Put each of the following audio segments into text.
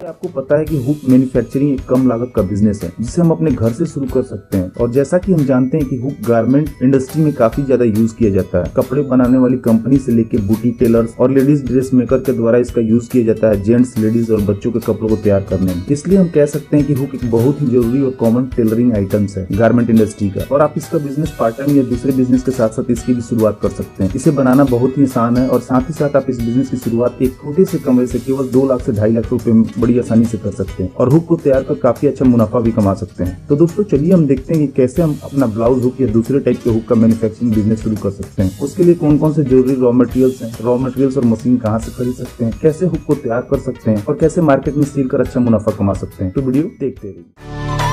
आपको पता है कि हुक मैन्युफैक्चरिंग एक कम लागत का बिजनेस है जिसे हम अपने घर से शुरू कर सकते हैं। और जैसा कि हम जानते हैं कि हुक गारमेंट इंडस्ट्री में काफी ज्यादा यूज किया जाता है। कपड़े बनाने वाली कंपनी से लेकर बुटीक टेलर्स और लेडीज ड्रेस मेकर के द्वारा इसका यूज किया जाता है जेंट्स, लेडीज और बच्चों के कपड़ों को तैयार करने में। इसलिए हम कह सकते हैं कि हुक एक बहुत ही जरूरी और कॉमन टेलरिंग आइटम्स है गारमेंट इंडस्ट्री का। और आप इसका बिजनेस पार्ट टाइम या दूसरे बिजनेस के साथ साथ इसकी भी शुरुआत कर सकते हैं। इसे बनाना बहुत ही आसान है और साथ ही साथ आप इस बिजनेस की शुरुआत एक छोटे से कमरे से केवल 2 लाख से 2.5 लाख रुपए में बड़ी आसानी से कर सकते हैं और हुक को तैयार कर काफी अच्छा मुनाफा भी कमा सकते हैं। तो दोस्तों चलिए हम देखते हैं कि कैसे हम अपना ब्लाउज हुक या दूसरे टाइप के हुक का मैन्युफैक्चरिंग बिजनेस शुरू कर सकते हैं। उसके लिए कौन कौन से जरूरी रॉ मटेरियल्स और मशीन कहाँ से खरीद सकते हैं, कैसे हुक को तैयार कर सकते हैं और कैसे मार्केट में सेल कर अच्छा मुनाफा कमा सकते हैं। तो वीडियो देखते रहिए।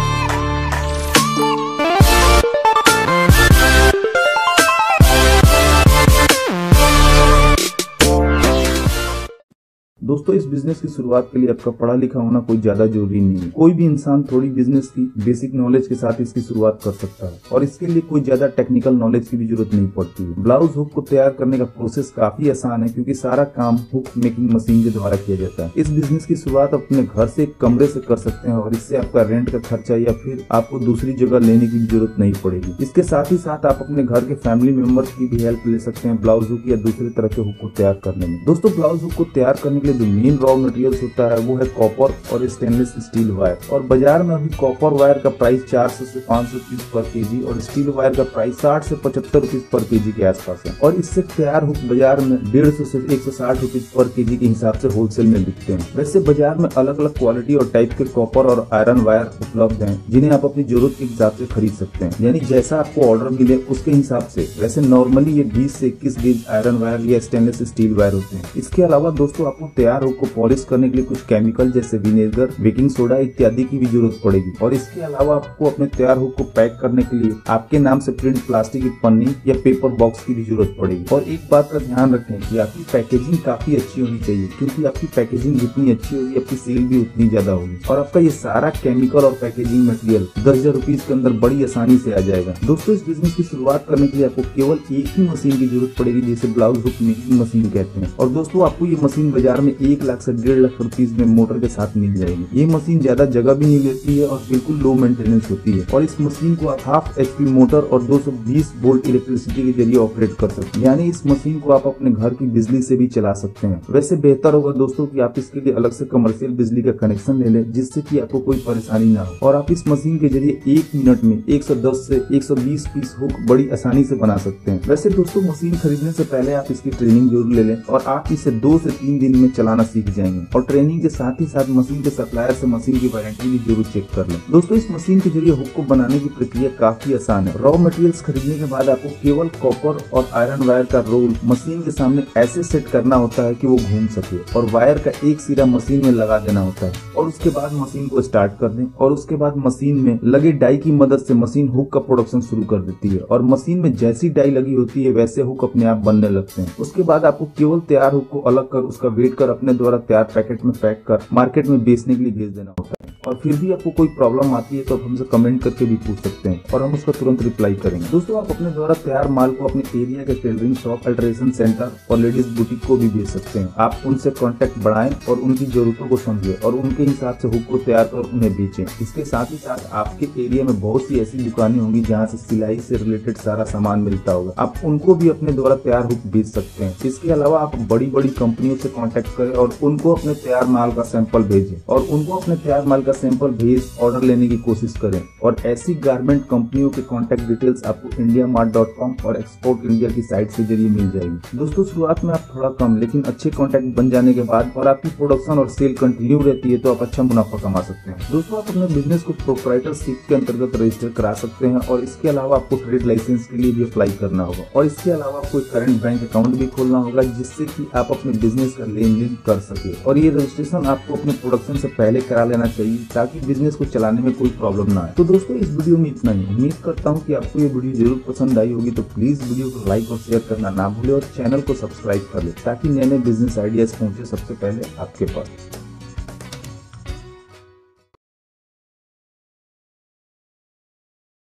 दोस्तों इस बिजनेस की शुरुआत के लिए आपका पढ़ा लिखा होना कोई ज्यादा जरूरी नहीं है। कोई भी इंसान थोड़ी बिजनेस की बेसिक नॉलेज के साथ इसकी शुरुआत कर सकता है और इसके लिए कोई ज्यादा टेक्निकल नॉलेज की भी जरूरत नहीं पड़ती है। ब्लाउज हुक को तैयार करने का प्रोसेस काफी आसान है क्योंकि सारा काम हुक मेकिंग मशीन के द्वारा किया जाता है। इस बिजनेस की शुरुआत अपने घर से एक कमरे से कर सकते हैं और इससे आपका रेंट का खर्चा या फिर आपको दूसरी जगह लेने की जरूरत नहीं पड़ेगी। इसके साथ ही साथ आप अपने घर के फैमिली मेंबर्स की भी हेल्प ले सकते हैं ब्लाउज हुक या दूसरे तरह के हुक को तैयार करने में। दोस्तों ब्लाउज हुक को तैयार करने के लिए जो मेन रॉ मटेरियल्स होता है वो है कॉपर और स्टेनलेस स्टील वायर। और बाजार में अभी कॉपर वायर का प्राइस 400 से 500 रुपीज पर केजी और स्टील वायर का प्राइस 60 से 75 रुपीज पर केजी के आसपास है। और इससे तैयार हुक बाजार में 150 से 160 रुपीज पर केजी के हिसाब से होलसेल में बिकते हैं। वैसे बाजार में अलग अलग क्वालिटी और टाइप के कॉपर और आयरन वायर उपलब्ध हैं जिन्हें आप अपनी जरूरत के हिसाब से खरीद सकते हैं, यानी जैसा आपको ऑर्डर मिले उसके हिसाब से। वैसे नॉर्मली ये 20 से 21 गेज आयरन वायर या स्टेनलेस स्टील वायर होते हैं। इसके अलावा दोस्तों आपको तैयार हुक को पॉलिश करने के लिए कुछ केमिकल जैसे विनेगर, बेकिंग सोडा इत्यादि की भी जरूरत पड़ेगी। और इसके अलावा आपको अपने तैयार हुक को पैक करने के लिए आपके नाम से प्रिंट प्लास्टिक की पन्नी या पेपर बॉक्स की भी जरूरत पड़ेगी। और एक बात का ध्यान रखें कि आपकी पैकेजिंग काफी अच्छी होनी चाहिए क्योंकि आपकी पैकेजिंग जितनी अच्छी होगी आपकी सेल भी उतनी ज्यादा होगी और आपका ये सारा केमिकल और पैकेजिंग मटेरियल 10,000 रुपीज के अंदर बड़ी आसानी से आ जाएगा। दोस्तों इस बिजनेस की शुरुआत करने के लिए आपको केवल एक ही मशीन की जरूरत पड़ेगी जिसे ब्लाउज हुक मेकिंग मशीन कहते हैं। और दोस्तों आपको ये मशीन बाजार में 1 लाख से 1.5 लाख रुपीज में मोटर के साथ मिल जाएगी। ये मशीन ज्यादा जगह भी नहीं लेती है और बिल्कुल लो मेंटेनेंस होती है। और इस मशीन को आप 1/2 HP मोटर और 220 वोल्ट इलेक्ट्रिसिटी के जरिए ऑपरेट कर सकते हैं, यानी इस मशीन को आप अपने घर की बिजली से भी चला सकते हैं। वैसे बेहतर होगा दोस्तों कि आप इसके लिए अलग से कमर्शियल बिजली का कनेक्शन ले लें जिससे कि आपको कोई परेशानी ना हो और आप इस मशीन के जरिए 1 मिनट में 110 से 120 पीस हुक बड़ी आसानी से बना सकते हैं। वैसे दोस्तों मशीन खरीदने से पहले आप इसकी ट्रेनिंग जरूर ले लें और आप इसे 2 से 3 दिन में चलाना सीख जाएंगे। और ट्रेनिंग के साथ ही साथ मशीन के सप्लायर से मशीन की वारंटी भी जरूर चेक कर लें। दोस्तों इस मशीन के जरिए हुक को बनाने की प्रक्रिया काफी आसान है। रॉ मटेरियल्स खरीदने के बाद आपको केवल कॉपर और आयरन वायर का रोल मशीन के सामने ऐसे सेट करना होता है कि वो घूम सके और वायर का एक सिरा मशीन में लगा देना होता है और उसके बाद मशीन को स्टार्ट कर दें और उसके बाद मशीन में लगे डाई की मदद से मशीन हुक का प्रोडक्शन शुरू कर देती है और मशीन में जैसी डाई लगी होती है वैसे हुक अपने आप बनने लगते हैं। उसके बाद आपको केवल तैयार हुक को अलग कर उसका वेट कर अपने द्वारा तैयार पैकेट में पैक कर मार्केट में बेचने के लिए भेज देना होता है। और फिर भी आपको कोई प्रॉब्लम आती है तो आप हमसे कमेंट करके भी पूछ सकते हैं और हम उसका तुरंत रिप्लाई करेंगे। दोस्तों आप अपने द्वारा तैयार माल को अपने एरिया के टेलरिंग शॉप, अल्ट्रेशन सेंटर और लेडीज बुटीक को भी भेज सकते हैं। आप उनसे कांटेक्ट बढ़ाएं और उनकी जरूरतों को समझें और उनके हिसाब से हुक को तैयार कर उन्हें बेचें। इसके साथ ही साथ आपके एरिया में बहुत सी ऐसी दुकानें होंगी जहाँ से सिलाई से रिलेटेड सारा सामान मिलता होगा, आप उनको भी अपने द्वारा तैयार हुक बेच सकते हैं। इसके अलावा आप बड़ी बड़ी कंपनियों से कांटेक्ट करें और उनको अपने तैयार माल का सैंपल भेजें और उनको अपने तैयार माल का सैंपल भेज ऑर्डर लेने की कोशिश करें। और ऐसी गारमेंट कंपनियों के कांटेक्ट डिटेल्स आपको indiamart.com और एक्सपोर्ट इंडिया की साइट से जरिए मिल जाएगी। दोस्तों शुरुआत में आप थोड़ा कम लेकिन अच्छे कांटेक्ट बन जाने के बाद और आपकी प्रोडक्शन और सेल कंटिन्यू रहती है तो आप अच्छा मुनाफा कमा सकते हैं। दोस्तों आप अपने बिजनेस को प्रोप्राइटरशिप के अंतर्गत रजिस्टर करा सकते हैं और इसके अलावा आपको ट्रेड लाइसेंस के लिए भी अप्लाई करना होगा और इसके अलावा आपको एक करंट बैंक अकाउंट भी खोलना होगा जिससे कि आप अपने बिजनेस का लेन देन कर सके। और ये रजिस्ट्रेशन आपको अपने प्रोडक्शन से पहले करा लेना चाहिए ताकि बिजनेस को चलाने में कोई प्रॉब्लम ना आए। तो दोस्तों इस वीडियो में इतना ही। उम्मीद करता हूँ कि आपको ये वीडियो जरूर पसंद आई होगी, तो प्लीज वीडियो को लाइक और शेयर करना ना भूले और चैनल को सब्सक्राइब कर ले ताकि नए नए बिजनेस आइडियाज पहुंचे सबसे पहले आपके पास।